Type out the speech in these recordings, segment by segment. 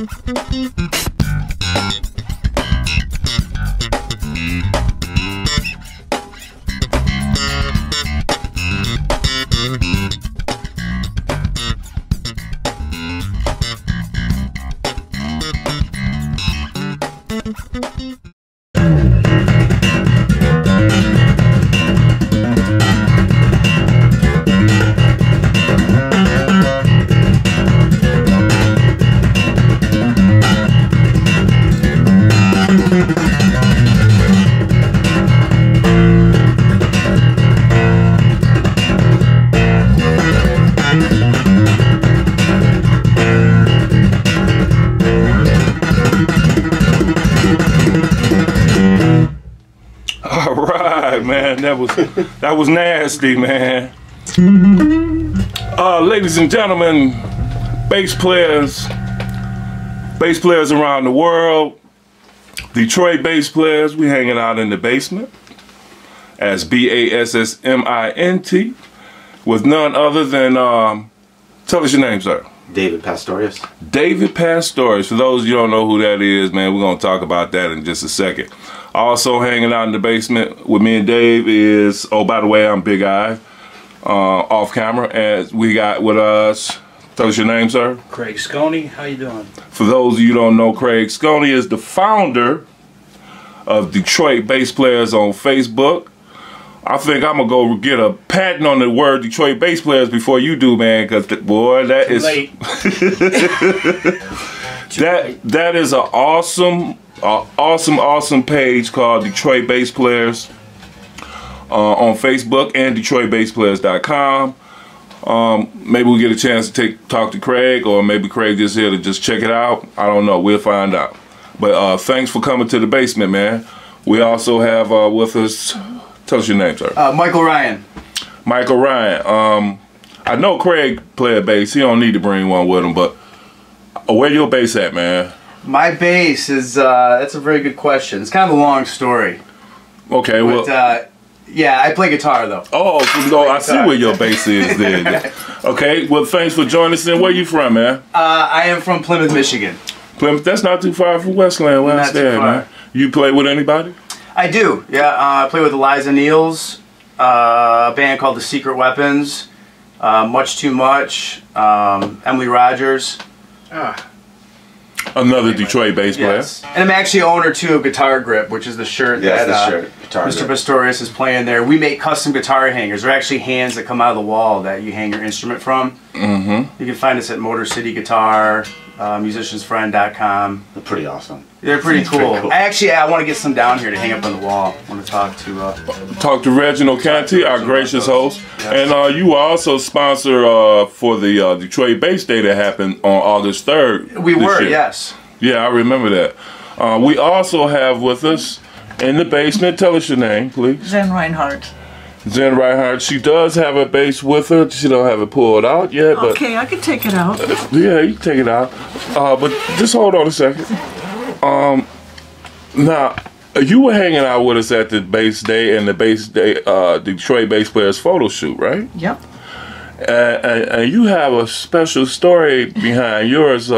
Man, that was nasty, man. Ladies and gentlemen, bass players around the world, Detroit bass players, we hanging out in the basement as BASSmint with none other than tell us your name, sir. David Pastorius. David Pastorius. For those of you who don't know who that is, man, we're gonna talk about that in just a second. Also hanging out in the basement with me and Dave is, oh, by the way, I'm Big Ive, off camera, and we got with us, tell us your name, sir. Craig Sconey, how you doing? For those of you who don't know, Craig Sconey is the founder of Detroit Bass Players on Facebook. I think I'm gonna go get a patent on the word Detroit Bass Players before you do, man, because boy, that is that is an awesome page called Detroit Bass Players on Facebook and DetroitBassPlayers.com. Maybe we'll get a chance to talk to Craig, or maybe Craig is here to just check it out. I don't know. We'll find out. But thanks for coming to the basement, man. We also have with us, tell us your name, sir. Michael Ryan. Michael Ryan. I know Craig play a bass. He don't need to bring one with him, but where your bass at, man? My bass is, that's a very good question. It's kind of a long story. Okay, but, well. Yeah, I play guitar, though. Oh, so I see where your bass is then. Okay, well, thanks for joining us. And where you from, man? I am from Plymouth, Michigan. Plymouth, that's not too far from Westland. Well, not too far. Man. You play with anybody? I do, yeah. I play with Eliza Neals, a band called The Secret Weapons, Much Too Much, Emily Rogers. Another Detroit bass player. Yes. And I'm actually owner too of Guitar Grip, which is the shirt that Mr. Pastorius is playing there. We make custom guitar hangers. They're actually hands that come out of the wall that you hang your instrument from. Mm-hmm. You can find us at Motor City Guitar, musiciansfriend.com. They're pretty awesome. They're pretty cool. I want to get some down here to hang up on the wall. I want to talk to Reginald Canty, our gracious host. Yes. And you also sponsor for the Detroit Bass Day that happened on August 3rd. We were, yes. Yeah, I remember that. We also have with us in the basement, tell us your name, please. Zen Reinhardt. Zen Reinhardt. She does have a bass with her. She don't have it pulled out yet. But okay, I can take it out. Yeah, you can take it out. But just hold on a second. Now, you were hanging out with us at the Bass Day and the Bass Day Detroit Bass Players photo shoot, right? Yep. And you have a special story behind yours.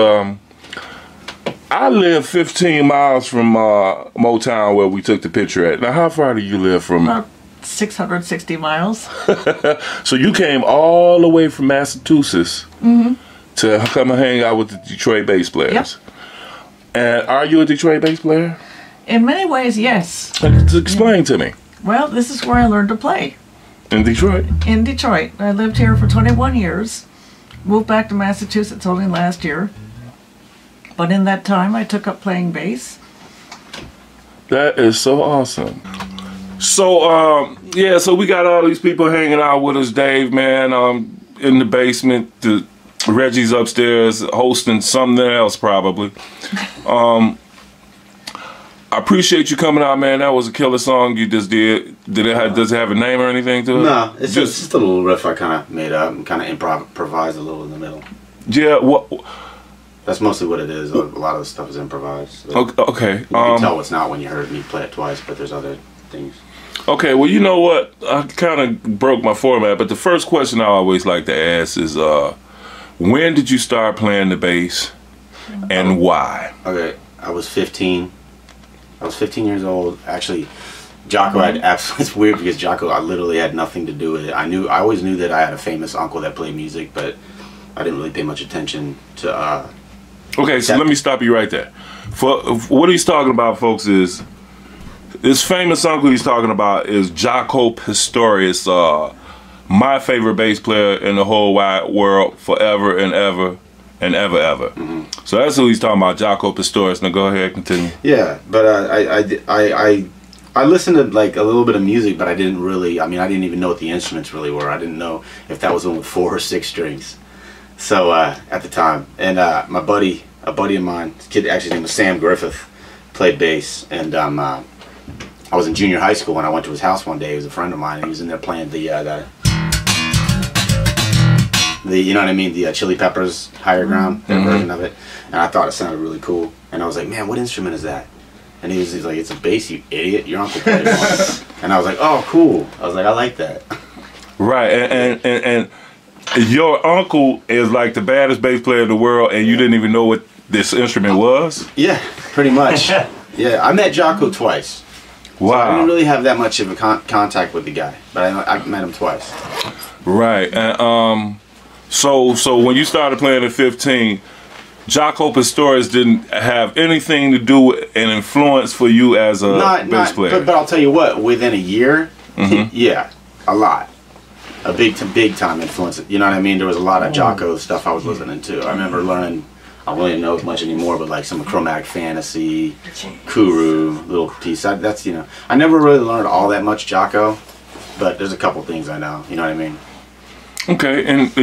I live 15 miles from Motown where we took the picture at. Now, how far do you live from? About 660 miles. So you came all the way from Massachusetts to come and hang out with the Detroit Bass Players. Yep. And are you a Detroit bass player? In many ways, yes. Explain to me. Well, this is where I learned to play. In Detroit? In Detroit. I lived here for 21 years. Moved back to Massachusetts only last year. But in that time, I took up playing bass. That is so awesome. So, yeah, so we got all these people hanging out with us, Dave, man, in the basement. Reggie's upstairs hosting something else, probably. I appreciate you coming out, man. That was a killer song you just did. Does it have a name or anything to it? No, it's just a little riff I kind of made up and kind of improvised a little in the middle. Yeah, that's mostly what it is. A lot of the stuff is improvised. So okay. You can tell it's not when you heard me play it twice, but there's other things. Okay, well, you know what? I kind of broke my format, but the first question I always like to ask is, when did you start playing the bass? and why? Okay, I was 15. I was 15 years old. Actually, Jaco had absolutely, it's weird because Jaco, I literally had nothing to do with it. I always knew that I had a famous uncle that played music, but I didn't really pay much attention to, Okay, so let me stop you right there. For what he's talking about, folks, is this famous uncle he's talking about is Jaco Pastorius, my favorite bass player in the whole wide world, forever and ever and ever, ever. So that's who he's talking about, Jaco Pastorius. Now go ahead, continue. Yeah, but I listened to like a little bit of music, but I didn't really, I didn't even know what the instruments really were. I didn't know if that was one with 4 or 6 strings. So at the time, and a buddy of mine, this kid actually named was Sam Griffith, played bass, and I was in junior high school when I went to his house one day. He was a friend of mine, and he was in there playing the you know what I mean, the Chili Peppers Higher Ground, their version of it, and I thought it sounded really cool. And I was like, man, what instrument is that? And he's like, it's a bass, you idiot. Your uncle played one. And I was like, oh, cool. I was like, I like that. Right, and your uncle is like the baddest bass player in the world, and you didn't even know what this instrument was? Yeah, pretty much. Yeah, I met Jaco twice. Wow. So I didn't really have that much of a contact with the guy, but I met him twice. Right, and so when you started playing at 15, Jaco Pastorius didn't have anything to do with an influence for you as a bass player. But I'll tell you what, within a year, yeah, a lot. A big time influence. You know what I mean? There was a lot of Jaco stuff I was listening to. I remember learning, I don't really know as much anymore, but like some Chromatic Fantasy, Kuru, little piece. That's, you know, I never really learned all that much Jaco, but there's a couple things I know. You know what I mean? Okay,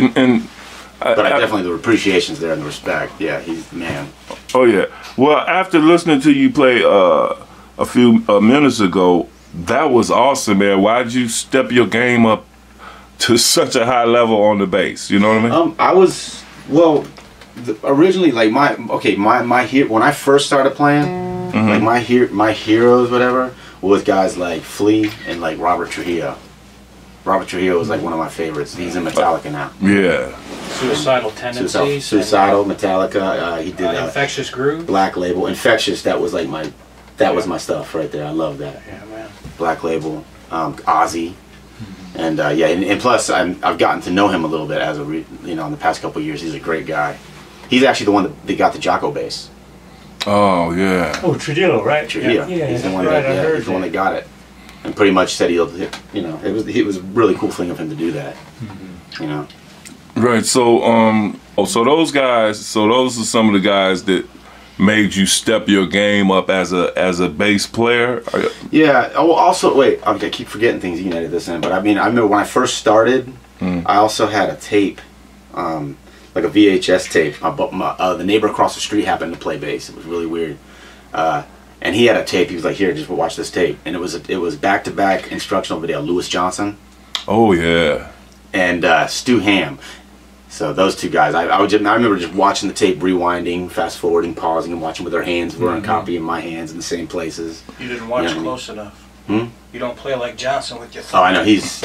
but I definitely, the appreciation's there and the respect. Yeah, he's the man. Oh yeah. Well, after listening to you play a few minutes ago, that was awesome, man. Why'd you step your game up to such a high level on the bass? You know what I mean? I was, well, originally, like when I first started playing, like my heroes, whatever, was guys like Flea and like Robert Trujillo. Robert Trujillo was like one of my favorites. He's in Metallica now. Yeah. Suicidal Tendencies. Suicidal, Metallica. He did Infectious Groove. Black Label. Infectious. That was like was my stuff right there. I love that. Yeah, man. Black Label. Ozzy. And yeah, and plus I've gotten to know him a little bit as in the past couple of years. He's a great guy. He's actually the one that got the Jaco bass. Oh yeah. Oh, Trujillo, right? Trujillo. Yeah, he's the one he's the one that got it. And pretty much said it was a really cool thing of him to do that. You know. Right. So so those guys. So those are some of the guys that made you step your game up as a bass player. Yeah. Oh, also wait. I keep forgetting things. You can edit this in. But I remember when I first started, I also had a tape, like a VHS tape. The neighbor across the street happened to play bass. It was really weird. And he had a tape. He was like, "Here, just watch this tape." And it was back-to-back instructional video. Louis Johnson. Oh yeah. And Stu Ham. So those two guys, I remember just watching the tape, rewinding, fast forwarding, pausing, and watching with their hands were on copy in my hands in the same places. You didn't watch close enough. You don't play like Johnson with your thumb. Oh, I know. He's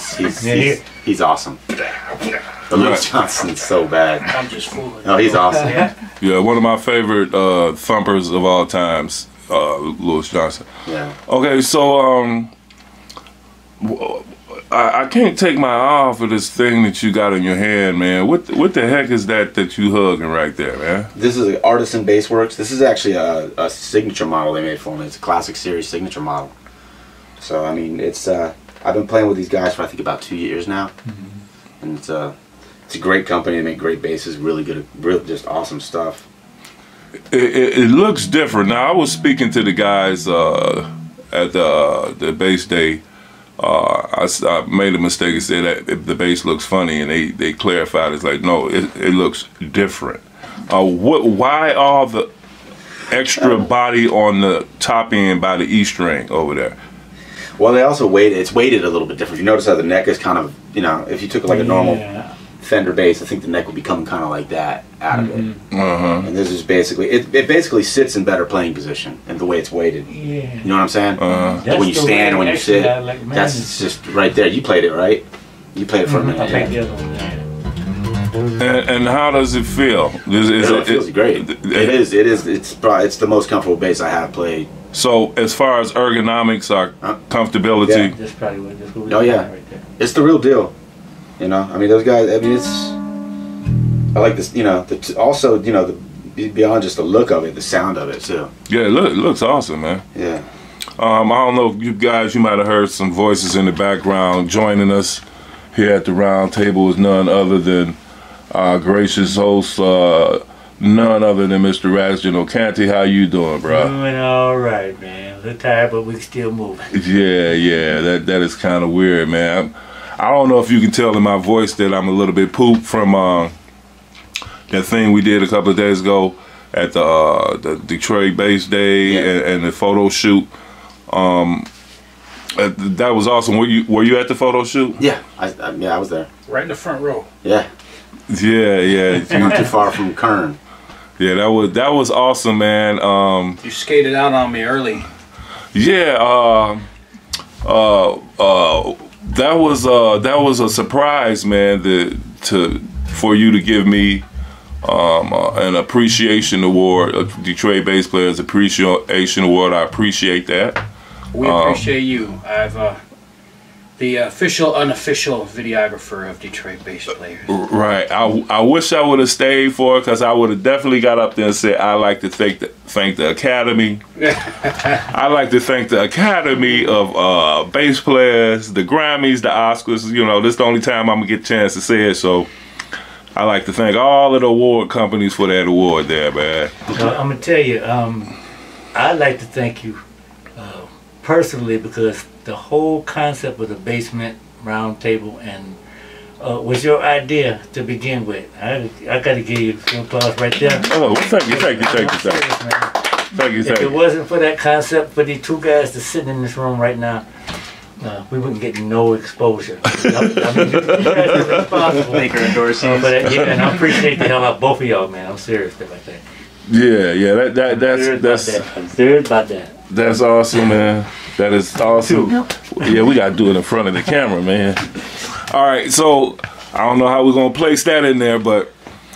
awesome. But Louis Johnson's so bad. I'm just fooling. Oh, he's awesome. Yeah, one of my favorite thumpers of all times, Louis Johnson. Yeah. Okay, so I can't take my eye off of this thing that you got in your hand, man. What the heck is that you hugging right there, man? This is an Artisan Bassworks. This is actually a signature model they made for me. It's a Classic Series signature model. So I mean, it's I've been playing with these guys for I think about 2 years now, and it's a great company. They make great basses, really good, just awesome stuff. It looks different. Now I was speaking to the guys at the bass day. I made a mistake and said that the bass looks funny, and they clarified it's like, no, it looks different. Why all the extra body on the top end by the E string over there? Well, they also it's weighted a little bit different. You notice how the neck is kind of, if you took like a normal Fender bass, I think the neck would become kind of like that out of it. And this is basically, it basically sits in better playing position and the way it's weighted. You know what I'm saying? When you stand, when you sit, that's just right there. You played it, right? You played it for a minute. I'll take the other one, And how does it feel? It feels great. It is. It's the most comfortable bass I have played. So as far as ergonomics or comfortability, That's probably what we oh yeah, right there. It's the real deal. You know, I mean, those guys. I mean, I like this. You know, also, you know, beyond just the look of it, the sound of it too. Yeah, it looks awesome, man. Yeah. I don't know if you guys, you might have heard some voices in the background. Joining us here at the round table is none other than our gracious host, none other than Mr. Reginald Canty. How you doing, bro? Doing all right, man. A little tired, but we still moving. Yeah. That is kind of weird, man. I don't know if you can tell in my voice that I'm a little bit pooped from that thing we did a couple of days ago at the Detroit Bass Day and the photo shoot. That was awesome. Were you at the photo shoot? Yeah, I was there. Right in the front row. Yeah. Yeah. Not too far from Kern. Yeah, that was awesome, man. You skated out on me early. Yeah. That was a surprise, man. For you to give me an appreciation award, a Detroit Bass Players Appreciation Award. I appreciate that. We appreciate you. I've the official, unofficial videographer of Detroit Bass Players. Right. I wish I would have stayed for it, because I would have definitely got up there and said, I'd like to thank the Academy. I'd like to thank the Academy of Bass Players, the Grammys, the Oscars. You know, this is the only time I'm going to get a chance to say it, so I'd like to thank all of the award companies for that award there, man. I'm going to tell you, I'd like to thank you personally, because the whole concept of the BASSmint round table and was your idea to begin with. I got to give you some applause right there. Oh, thank you. If it wasn't for that concept, for these two guys that's sitting in this room right now, we wouldn't get no exposure. I mean, you guys are responsible. Make her endorse you. Yeah, and I appreciate the hell out of both of y'all, man. I'm serious about that. Yeah, that's I'm serious about that. That's awesome, man. That is awesome. Yeah, we gotta do it in front of the camera, man. All right, so I don't know how we're gonna place that in there, but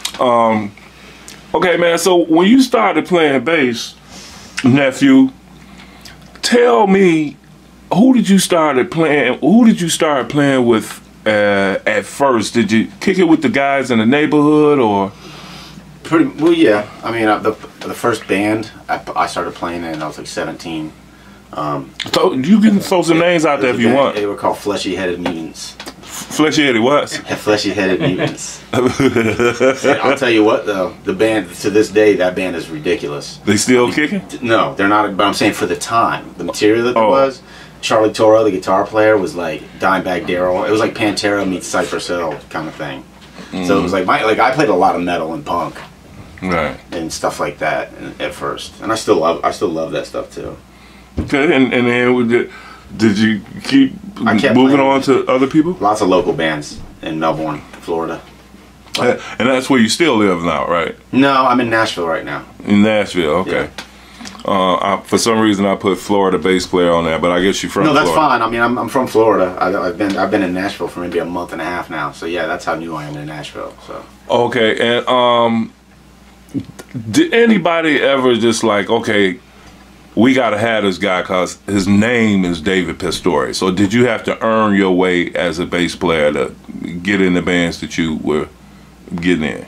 okay, man. So when you started playing bass, nephew, tell me, who did you start playing with at first? Did you kick it with the guys in the neighborhood, or? Well, yeah. I mean, the first band I started playing in, I was like 17. So you can throw some names out there if you want. They were called Fleshy Headed Mutants. Fleshy Headed what? Fleshy Headed Mutants. I'll tell you what, though, the band, to this day, that band is ridiculous. They still kicking? No, they're not. But I'm saying for the time, the material that there was. Charlie Toro, the guitar player, was like Dimebag Darrell. It was like Pantera meets Cypress Hill kind of thing. So it was like I played a lot of metal and punk. Right. And stuff like that at first, and I still love that stuff too. Okay, and then did you keep moving on to other people? Lots of local bands in Melbourne, Florida. And that's where you still live now, right? No, I'm in Nashville right now. In Nashville, okay. Yeah. For some reason I put Florida bass player on there, but I guess you're from Florida. No, that's fine. I mean, I'm from Florida. I've been in Nashville for maybe a month and a half now. So yeah, that's how new I am in Nashville. So. Okay, and did anybody ever just like, okay, we gotta have this guy because his name is David Pastorius? So did you have to earn your way as a bass player to get in the bands that you were getting in?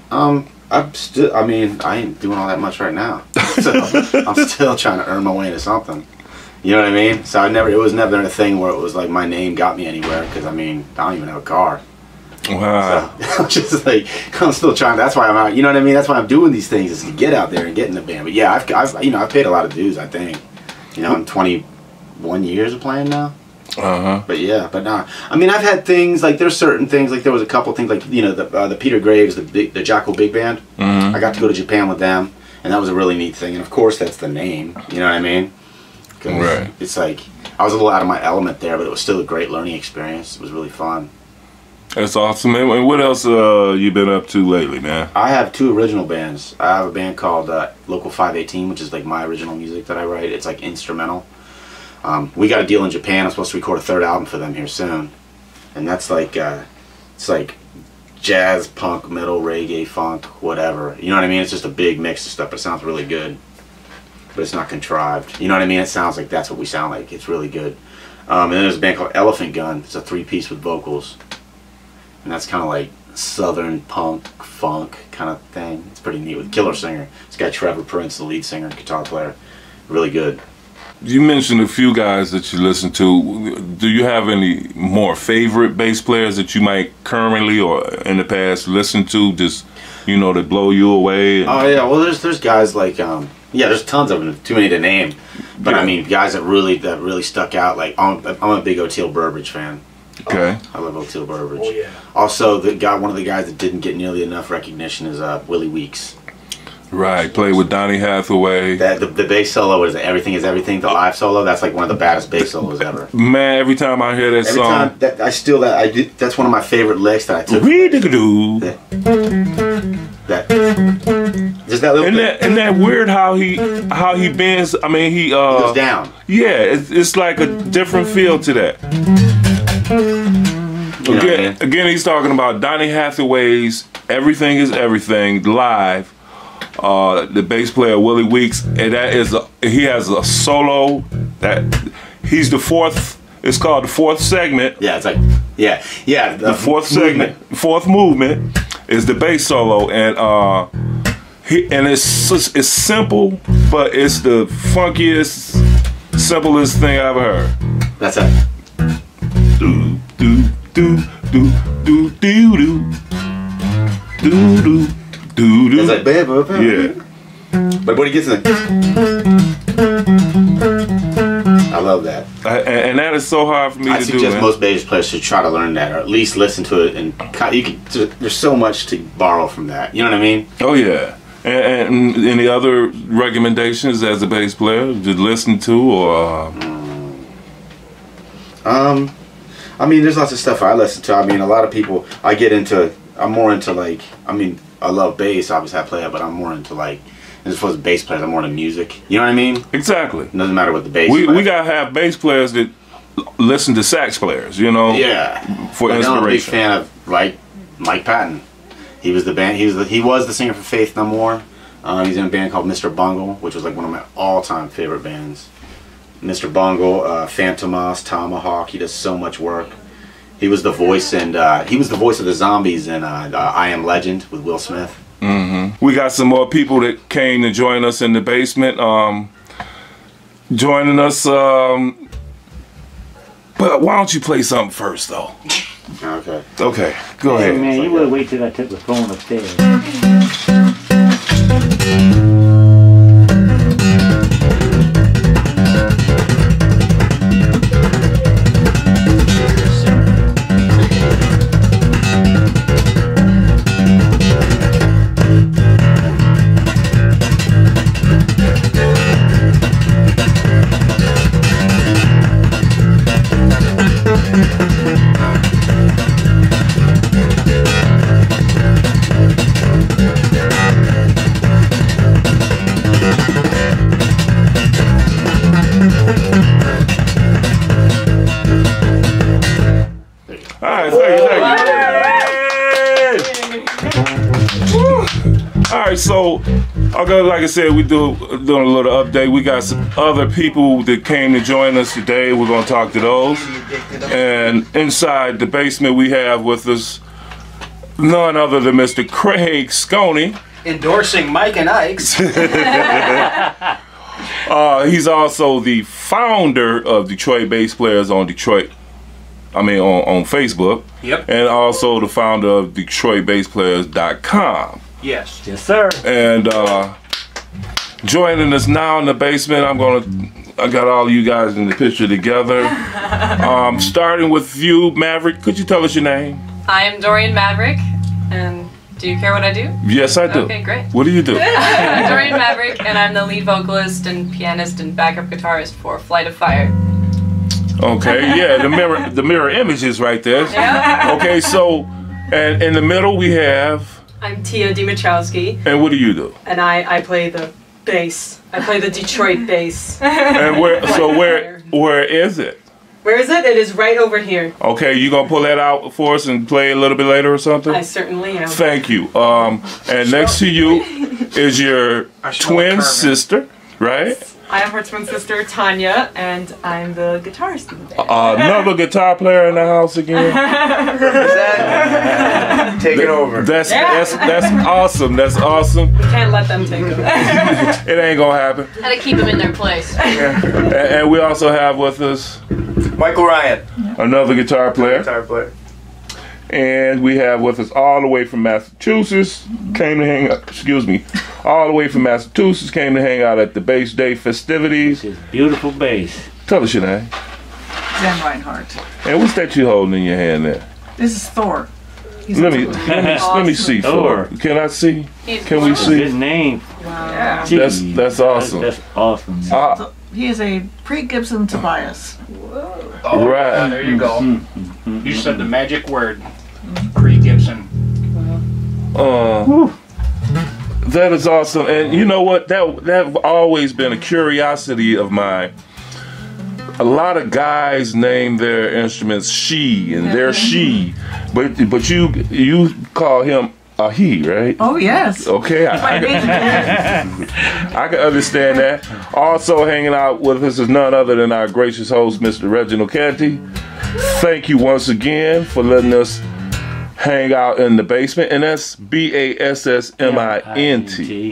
I mean, I ain't doing all that much right now. So I'm still trying to earn my way into something. You know what I mean? So it was never a thing where it was like my name got me anywhere, because I mean, I don't even have a car. Wow. So I'm just like, I'm still trying. That's why I'm out. You know what I mean? That's why I'm doing these things, is to get out there and get in the band. But yeah, I've paid a lot of dues, I think. You know, I'm 21 years of playing now. But yeah, but nah. I mean, I've had things like, there's certain things, like there was a couple things like, you know, the Peter Graves, the Jaco Big Band. I got to go to Japan with them, and that was a really neat thing. And of course, that's the name. You know what I mean? Right. It's like, I was a little out of my element there, but it was still a great learning experience. It was really fun. That's awesome, man. And what else you been up to lately, man? I have two original bands. I have a band called Local 518, which is like my original music that I write. It's like instrumental. We got a deal in Japan. I'm supposed to record a third album for them here soon, and that's like it's like jazz, punk, metal, reggae, funk, whatever. You know what I mean? It's just a big mix of stuff. It sounds really good, but it's not contrived. You know what I mean? It sounds like that's what we sound like. It's really good. And then there's a band called Elephant Gun. It's a 3-piece with vocals, and that's kind of like southern punk, funk kind of thing. It's pretty neat with killer singer. This guy Trevor Prince, the lead singer and guitar player, really good. You mentioned a few guys that you listen to. Do you have any more favorite bass players that you might currently or in the past listen to, just, you know, that blow you away? Oh yeah, well there's guys like yeah, there's tons of them, too many to name. But yeah. I mean, guys that really stuck out. Like I'm a big Oteil Burbridge fan. Okay. I love Oteil Burbridge. Oh yeah. Also, one of the guys that didn't get nearly enough recognition is Willie Weeks. Right, played with Donny Hathaway. The bass solo, what is it? Everything is Everything, the live solo. That's like one of the baddest bass solos ever. Man, every time I hear that song, I steal that. That's one of my favorite licks that I took. Just that little. And that weird how he bends. I mean, he goes down. Yeah, it's like a different feel to that. Again, he's talking about Donny Hathaway's "Everything Is Everything" live. The bass player Willie Weeks, and he has a solo that he's the fourth. It's called the fourth segment. Yeah, it's like the fourth segment, fourth movement is the bass solo, and it's simple, but it's the funkiest, simplest thing I've ever heard. That's it. Do do do do do do do do. It's like, yeah. But when he gets in the, I love that. And that is so hard for me to do. I suggest most bass players should try to learn that, or at least listen to it. And there's so much to borrow from that. You know what I mean? Oh yeah. And any other recommendations as a bass player to listen to, or? I mean, there's lots of stuff I listen to. I mean, a lot of people. I'm more into like. I mean, I love bass. Obviously, I play it, but I'm more into like. As opposed to bass players, I'm more into music. You know what I mean? Exactly. It doesn't matter what the bass. We gotta have bass players that listen to sax players. You know? Yeah. For inspiration. I'm a big fan of Mike Patton. He was the band. He was the singer for Faith No More. He's in a band called Mr. Bungle, which was like one of my all-time favorite bands. Mr. Bungle, Phantomas, Tomahawk. He does so much work. He was the voice, and he was the voice of the zombies in I Am Legend with Will Smith. Mm-hmm. We got some more people that came to join us in the basement. Joining us. But why don't you play something first, though? Okay. Okay. Go ahead. Hey, man, you would wait till I took the phone upstairs. So, like I said, we're doing a little update. We got some other people that came to join us today. We're going to talk to those. And inside the basement, we have with us none other than Mr. Craig Sconey. Endorsing Mike and Ike's. He's also the founder of Detroit Bass Players on Facebook. Yep. And also the founder of DetroitBassPlayers.com. Yes. Yes, sir. And joining us now in the basement, I got all of you guys in the picture together. Starting with you, Maverick. Could you tell us your name? I am Dorian Maverick, and do you care what I do? Yes, I do. Okay, great. What do you do? I'm Dorian Maverick, and I'm the lead vocalist and pianist and backup guitarist for Flight of Fire. Okay, yeah, the mirror image is right there. Yeah. Okay, so, and in the middle we have... I'm Tia Dimitrowski. And what do you do? And I play the bass. I play the Detroit bass. And where is it? Where is it? It is right over here. Okay, you gonna pull that out for us and play a little bit later or something? I certainly am. Thank you. And next to you is your twin sister, right? I am her twin sister, Tanya, and I'm the guitarist in the band. Another guitar player in the house again. Take it over. That's awesome. That's awesome. We can't let them take it. It ain't gonna happen. How to keep them in their place. And we also have with us Michael Ryan, another guitar player. guitar player. And we have with us all the way from Massachusetts, all the way from Massachusetts, came to hang out at the Bass Day festivities. This is beautiful bass. Tell us your name. Zen Reinhardt. And what's that you holding in your hand there? This is Thor. Let me see, Thor. Can I see? Can we see? Good name. Wow. Jeez. That's awesome. That's awesome. So he is a pre-Gibson Tobias. Oh, Right. there you go. You said the magic word. Pre-Gibson. That is awesome. And you know what? That always been a curiosity of mine. A lot of guys name their instruments she and they're she, but you call him a he, right? Oh yes. Okay, I can understand that. Also hanging out with us is none other than our gracious host, Mr. Reginald Canty. Thank you once again for letting us hang out in the basement, and that's BASSMINT.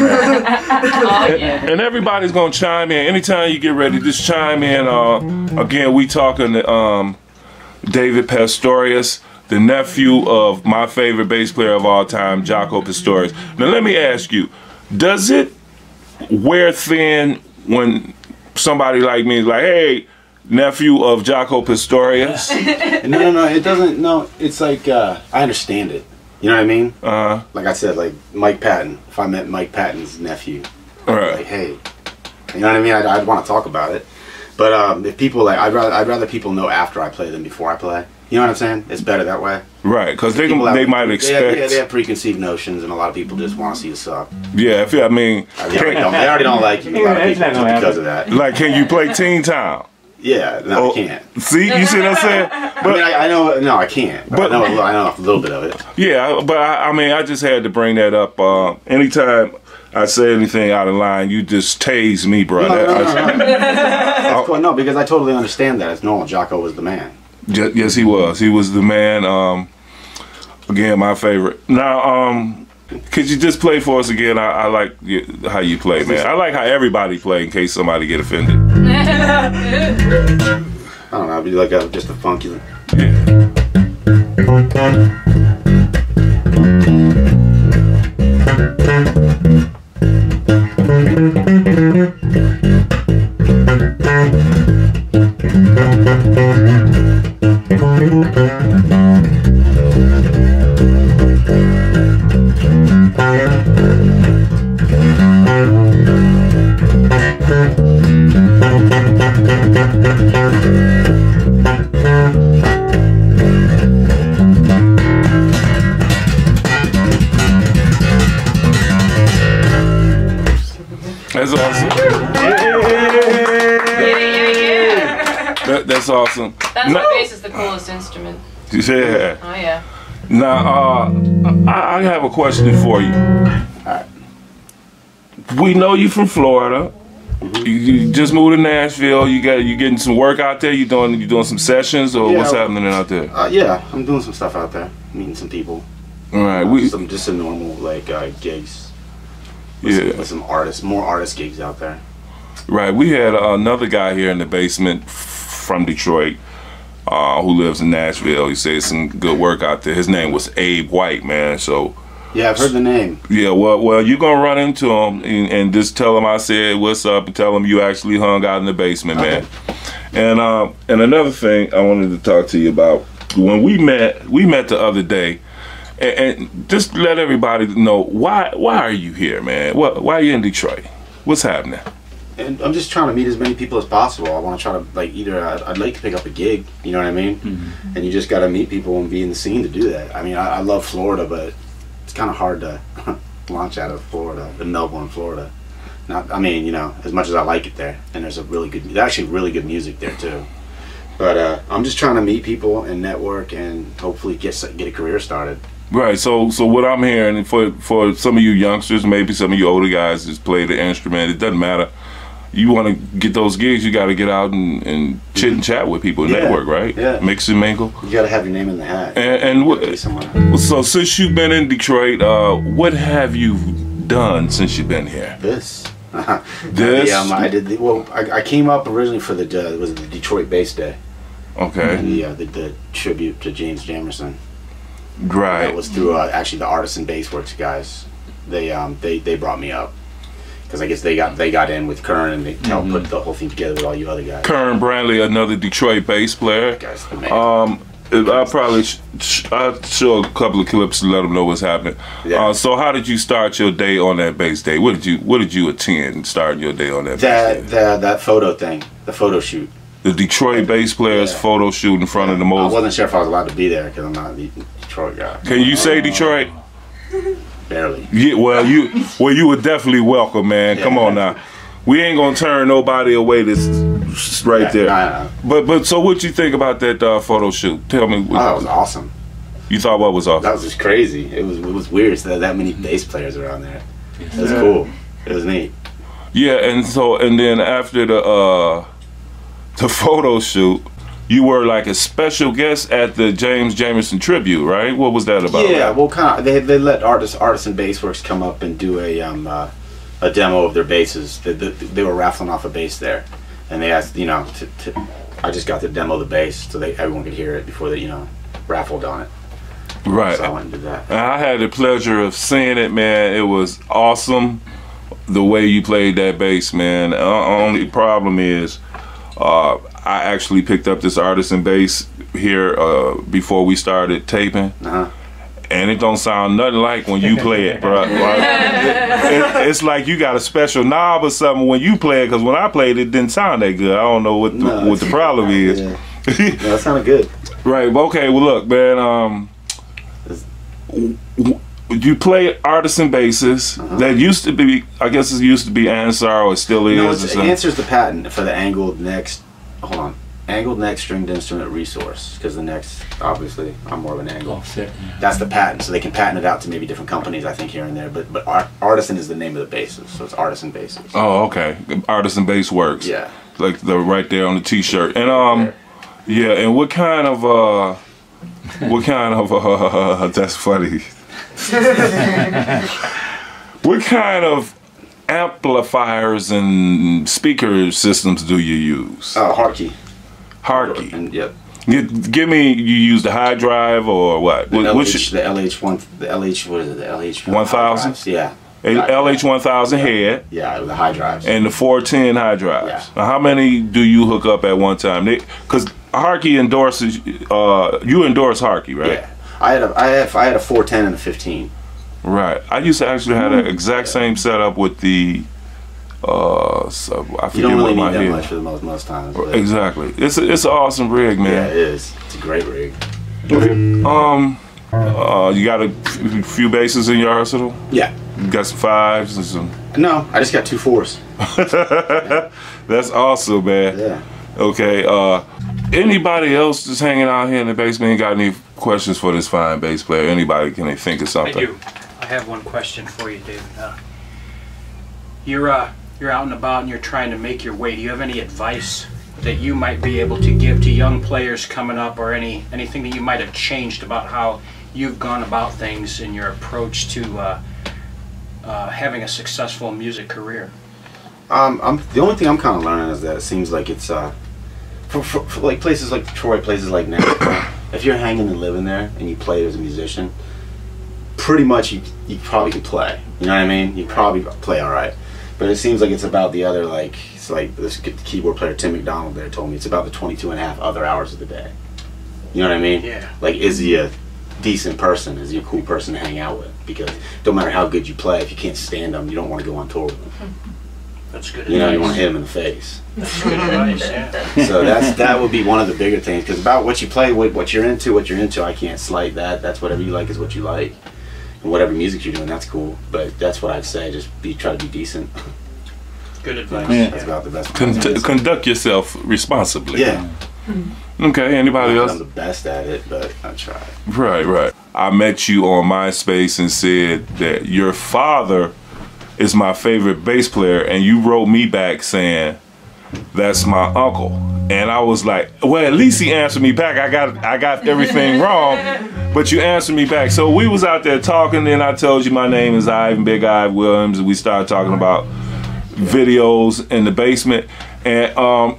And everybody's gonna chime in anytime you get ready. Just chime in. Again, we talking to David Pastorius, the nephew of my favorite bass player of all time, Jaco Pastorius. Now let me ask you, does it wear thin when somebody like me is like, hey, nephew of Jaco Pastorius? No, it doesn't. No, it's like I understand it. You know what I mean? Like I said, like Mike Patton. If I met Mike Patton's nephew, like, hey, you know what I mean? I'd want to talk about it. But if people like, I'd rather people know after I play than before I play. You know what I'm saying? It's better that way. Right, because they might expect. They have preconceived notions, and a lot of people just want to see you suck. Yeah, I mean, they already don't like you. A lot of people because of that. Like, can you play Teen Town? Yeah, no, I can't. See, you see what I'm saying? But, I mean, I know, no, I can't. But I know a little bit of it. Yeah, but I mean, I just had to bring that up. Anytime I say anything out of line, you just tase me, bro. No, because I totally understand that. It's normal. Jaco was the man. Yes, he was. He was the man. Again, my favorite. Now, could you just play for us again? I like how you play, man. I like how everybody play in case somebody get offended. I don't know. It'd be like just a funky. That's awesome. That's awesome. That's why bass is the coolest instrument. Yeah. Oh yeah. Now, I have a question for you. We know you from Florida. You just moved to Nashville. You getting some work out there. You doing some sessions, or what's happening out there? Yeah, I'm doing some stuff out there. Meeting some people. All right, just some normal like gigs. With some artists, more artist gigs out there. Right, we had another guy here in the basement from Detroit who lives in Nashville. He said some good work out there. His name was Abe White, man. So yeah, I've heard the name. Yeah, well, you're gonna run into him and just tell him I said what's up, and tell him you actually hung out in the basement, man. And another thing I wanted to talk to you about, when we met the other day. And just let everybody know why are you here, man? Why are you in Detroit? What's happening? And I'm just trying to meet as many people as possible. I want to try to like I'd like to pick up a gig. You know what I mean? And you just got to meet people and be in the scene to do that. I mean, I love Florida, but it's kind of hard to launch out of Florida, in Melbourne, Florida. I mean, you know, as much as I like it there, and there's actually really good music there too. But I'm just trying to meet people and network and hopefully get a career started. Right. So what I'm hearing for some of you youngsters, maybe some of you older guys that play the instrument, it doesn't matter. You want to get those gigs, you got to get out and chit and chat with people, network, right? Yeah. Mix and mingle. You got to have your name in the hat. So since you've been in Detroit, what have you done since you've been here? This. This? I did. I came up originally for the Detroit Bass Day. Okay. And the tribute to James Jamerson. Right. That was through actually the Artisan Bass Works guys. They brought me up because I guess they got in with Kern and they put the whole thing together with all you other guys. Kern Brantley, another Detroit bass player. Guy's the man. I'll probably I'll show a couple of clips to let them know what's happening. Yeah. So how did you start your day on that bass day? What did you attend starting your day on that bass day? That photo thing, the photo shoot. The Detroit bass players photo shoot in front of the most. I wasn't sure if I was allowed to be there because I'm not a Detroit guy. Can you say Detroit? Barely. Yeah, well you were definitely welcome, man. Come on now. We ain't gonna turn nobody away. This right there. Nah. But so what you think about that photo shoot? Tell me. It was awesome. You thought what was awesome? That was just crazy. It was weird that many bass players around there. It was cool. It was neat. Yeah, and then after the photo shoot, you were like a special guest at the James Jamerson tribute, right? What was that about? Yeah, well, kind of. They let Artisan Bass Works come up and do a demo of their basses. They were raffling off a bass there, and they asked, I just got to demo the bass so everyone could hear it before they, raffled on it. Right. So I went and did that. And I had the pleasure of seeing it, man. It was awesome the way you played that bass, man. The only problem is I actually picked up this Artisan bass here before we started taping. And it don't sound nothing like when you play it, bro. It's like you got a special knob or something when you play it, because when I played it didn't sound that good. I don't know what the problem is. Yeah. No, it sounded good. Right, okay, well look, man, you play Artisan basses. That used to be, I guess it used to be Ansar, or it still is. No, Ansar's the patent for the angled neck, angled neck stringed instrument resource, because the necks, obviously, I'm more of an angle. That's the patent, so they can patent it out to maybe different companies, I think, here and there. But Artisan is the name of the basses, so it's Artisan basses. Oh, okay. Artisan Bass Works. Yeah. Like the right there on the T-shirt. And yeah. And what kind of that's funny. What kind of amplifiers and speaker systems do you use? Harkey. Harkey. And yep. Give me. You use the high drive or what? The LH1. The LH. What is it? The LH 1000. Yeah. LH 1000 head. Yeah, the high drives. And the 410 high drives. Yeah. Now, how many do you hook up at one time? Because Harkey endorses. You endorse Harkey, right? Yeah. I had a 410 and a 15. Right. I used to actually have the exact same setup with the. So I forget you don't really what need that head. much for the most times. Exactly. It's an awesome rig, man. Yeah, it is. It's a great rig. You got a few basses in your arsenal? Yeah. You got some fives and some. No, I just got 2 4s. That's awesome, man. Yeah. Okay. Anybody else just hanging out here in the basement got any questions for this fine bass player? Anybody can they think of something? I do. I have one question for you, David. You're out and about and you're trying to make your way. Do you have any advice that you might be able to give to young players coming up, or anything that you might have changed about how you've gone about things in your approach to having a successful music career? The only thing I'm kind of learning is that it seems like it's for like places like Detroit, places like Nashville. If you're hanging and living there and you play as a musician, pretty much you probably can play. You know what I mean? You probably play all right. But it seems like it's about the other, it's like this keyboard player Tim McDonald there told me, it's about the 22 and a half other hours of the day. You know what I mean? Yeah. Like, is he a decent person? Is he a cool person to hang out with? Because no matter how good you play, if you can't stand them, you don't want to go on tour with them. That's good advice. You know, you want to hit them in the face. That's good advice, yeah. So that would be one of the bigger things. Because about what you play, what you're into, I can't slight that. That's whatever you like is what you like. And whatever music you're doing, that's cool. But that's what I'd say. Just try to be decent. Good advice. That's about the best. Conduct yourself responsibly. Yeah. Okay, anybody else? I'm the best at it, but I tried. Right. I met you on MySpace and said that your father is my favorite bass player, and you wrote me back saying that's my uncle. And I was like, well, at least he answered me back. I got everything wrong, but you answered me back. So we was out there talking, and I told you my name is Ive, Big Ive Williams, and we started talking about videos in the basement. And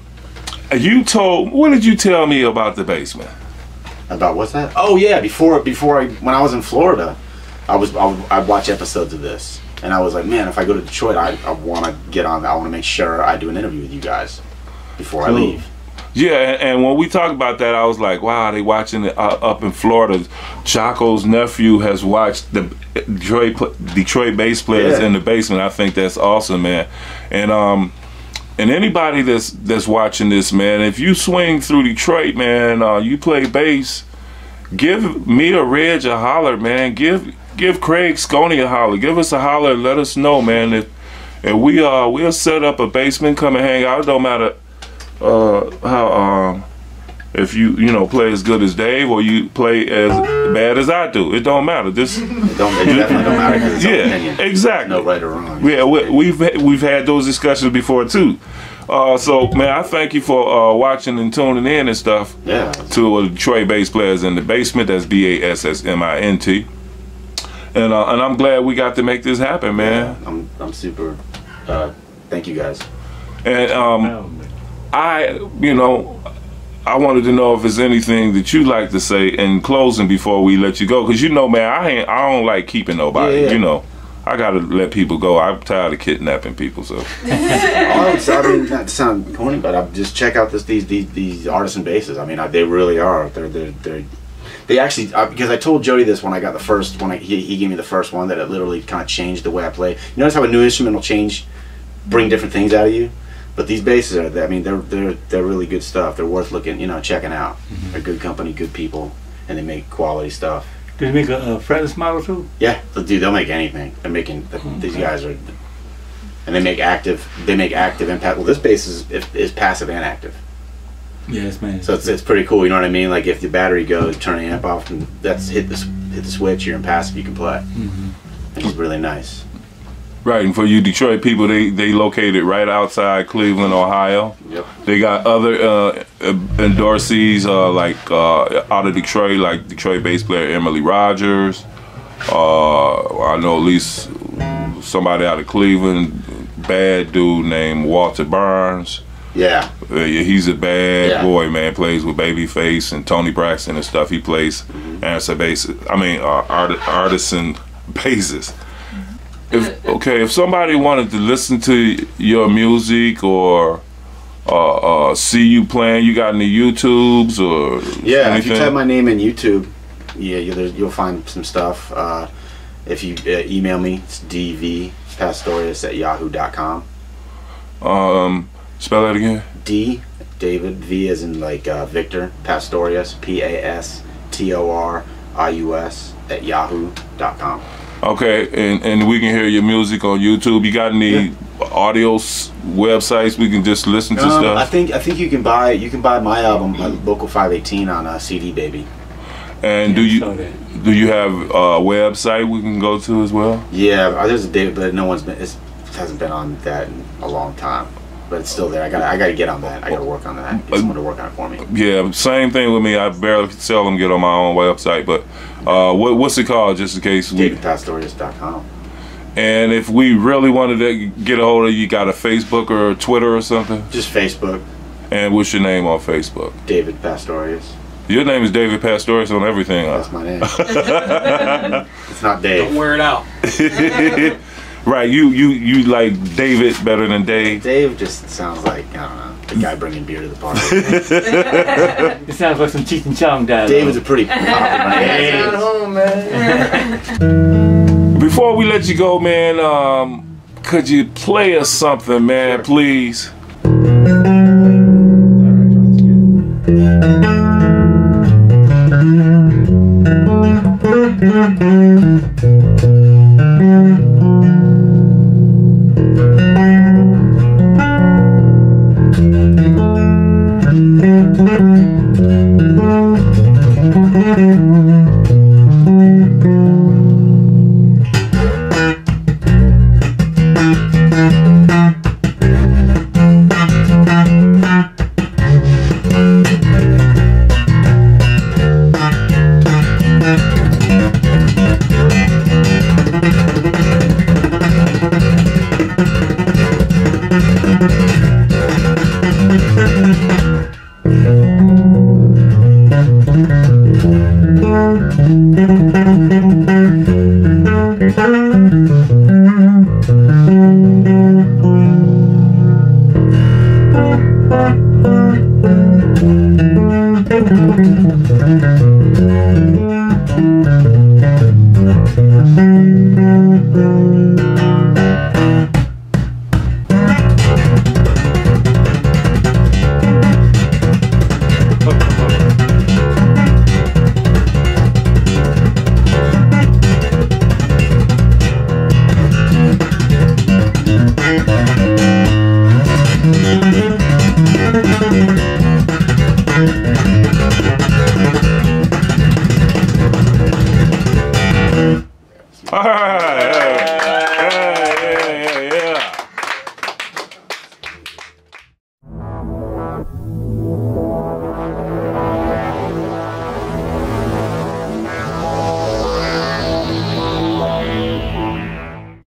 what did you tell me about the basement? About what's that? Oh yeah, when I was in Florida, I'd watch episodes of this, and I was like, man, if I go to Detroit, I want to get on. I want to make sure I do an interview with you guys before I leave. Yeah, and when we talked about that, I was like, wow, they watching it up in Florida. Jaco's nephew has watched the Detroit bass players in the basement. I think that's awesome, man. And anybody that's watching this, man, if you swing through Detroit, man, you play bass, give me a Reg a holler, man. Give Craig Sconey a holler. Give us a holler and let us know, man. If we'll set up a basement, come and hang out. It don't matter how if you play as good as Dave or you play as bad as I do. It don't matter. It definitely don't matter. 'Cause it's yeah, opinion. exactly. No right or wrong. Yeah, we've had those discussions before too. So man, I thank you for watching and tuning in and stuff. Yeah. To Detroit Bass Players in the Basement. That's BASSMINT. And I'm glad we got to make this happen, man. Yeah, I'm super. Thank you guys. And I wanted to know if there's anything that you'd like to say in closing before we let you go, because man, I don't like keeping nobody. Yeah. I gotta let people go. I'm tired of kidnapping people. So I mean, not to sound corny, but I just check out these artisan basses. I mean, they really are. They actually, because I told Jody this when I got the first one. He gave me the first one, that it literally kind of changed the way I play. You notice how a new instrument will bring different things out of you. But these basses are, I mean, they're really good stuff. They're worth checking out. Mm-hmm. They're good company, good people, and they make quality stuff. Do they make a fretless model too? Yeah, they'll make anything. They're making these guys are, and they make active impact. Well, this bass is passive and active. Yes, man. So it's pretty cool. You know what I mean? Like if the battery goes, turn the amp off, and that's hit the switch. You're in passive. You can play. It's really nice. Right, and for you Detroit people, they located right outside Cleveland, Ohio. Yep. They got other endorsees out of Detroit, like Detroit bass player Emily Rogers. I know at least somebody out of Cleveland, bad dude named Walter Barnes. Yeah. He's a bad boy, man. Plays with Babyface and Tony Braxton and stuff. He plays artisan basses. If somebody wanted to listen to your music or see you playing, you got any YouTubes or anything? If you type my name in YouTube, you'll find some stuff. If you email me, it's dvpastorius@yahoo.com. Spell that again. D, David, V as in Victor, Pastorius, PASTORIUS @yahoo.com. Okay, and we can hear your music on YouTube. You got any audio websites we can just listen to stuff? I think you can buy my album, Local 518, on CD Baby. And do you have a website we can go to as well? Yeah, there's a David, but it hasn't been on that in a long time. But it's still there. I gotta get on that. I gotta work on that. Get someone to work on it for me. Yeah, same thing with me. I barely seldom get on my own website, but what's it called, just in case? DavidPastorius.com. And if we really wanted to get a hold of you, got a Facebook or a Twitter or something? Just Facebook. And what's your name on Facebook? David Pastorius. Your name is David Pastorius on everything, huh? That's my name. It's not Dave. Don't wear it out. Right, you like David better than Dave? Dave just sounds like, I don't know, the guy bringing beer to the party. It sounds like some Cheech and Chong dialogue. David's a pretty popular name. Home, man. Before we let you go, man, could you play us something, man, please?